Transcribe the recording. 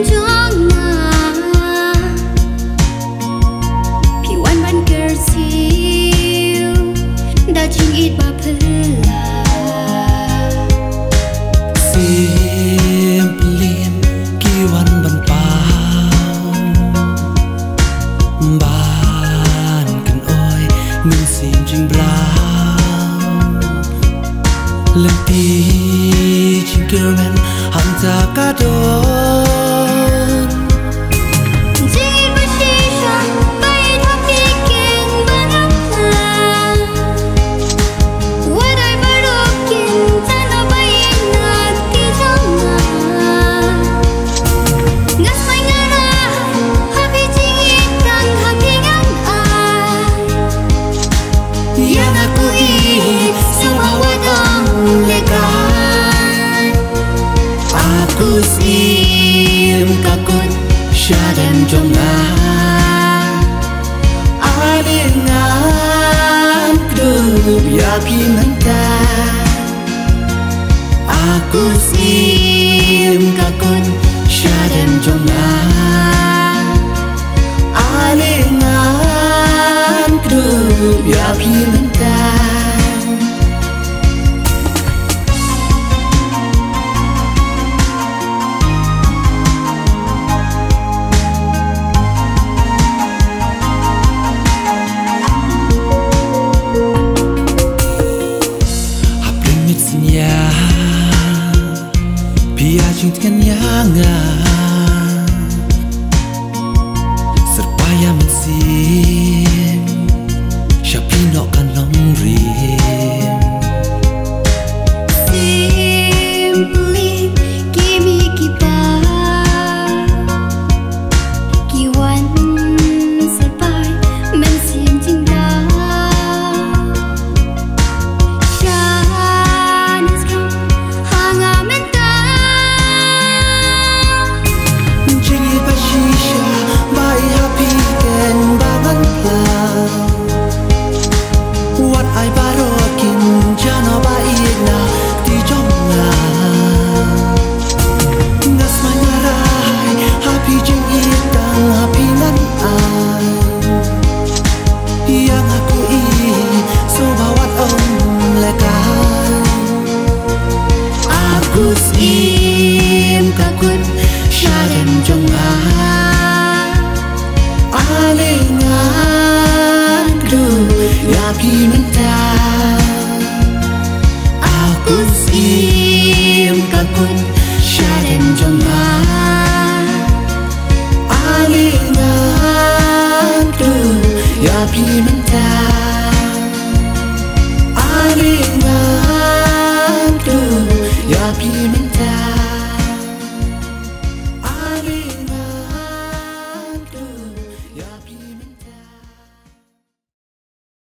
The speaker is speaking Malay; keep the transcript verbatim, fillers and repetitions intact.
Mynsiem jing brau Lenti jing kermen hanta kadon Jingin bersisa bayi tapi ken berangkat Wadai berukin tanah bayi naki jangan Ngas mai ngarah habi jingin kang habi ngan Yang aku ih semua wadang lekan Aku sim kakun syadem jonga Alingan kedub yakinan Aku sim kakun syadem jonga Alingan kedub yakinan Synia biar jingkan yanga serpaya Mynsiem syapino kan Nongrim Simply give me kipa Kiwan serpai Mynsiem jingga What I barokin jana baik na di JONGNGA Ngas manyarai hapi jing itang hapi nan ai Yang aku ih so bawat om lekan Aku sim kakun syadem jonga Alingan kedub yakinan Aku sim kakun syadem jonga Alingan kedub yakinan